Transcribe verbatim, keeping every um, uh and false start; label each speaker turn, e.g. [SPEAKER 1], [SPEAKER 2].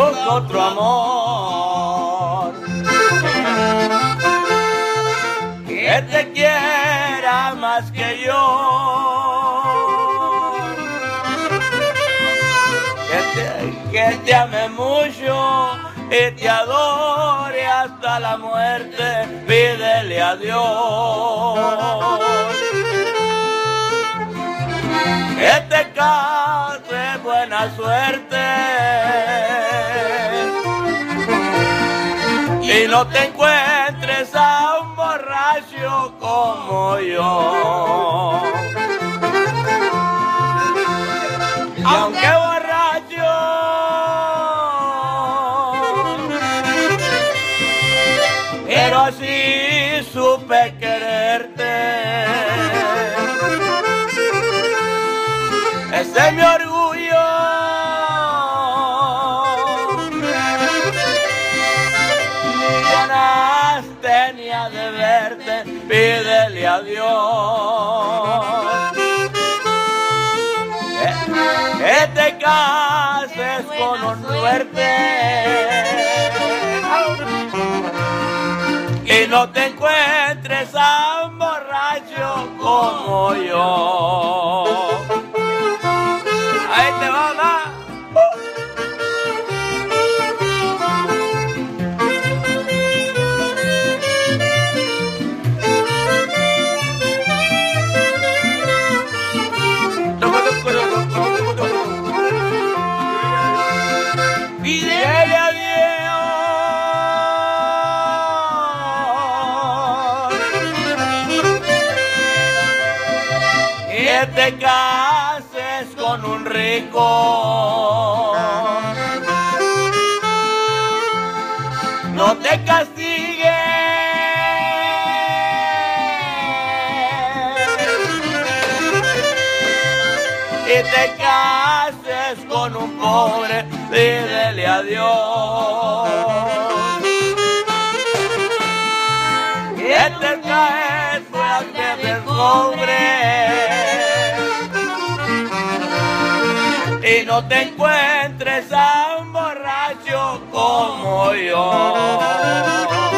[SPEAKER 1] busca otro amor que te quiera más que yo, que te, que te ame mucho y te adore hasta la muerte. Pídele a Dios que te cause buena suerte y no te encuentres a un borracho como yo. Y aunque borracho, pero así supe quererte. Ese es mi orgullo, ni ganas tenía de verte. Pídele a Dios que, que te cases con un suerte y no te encuentres a un borracho como yo. Ahí te va, va. Pídele a Dios que te cases con un rico, no te castigue y te cases con un pobre. Pídele a Dios que te caes fuerte del pobre y no te encuentres a un borracho como yo.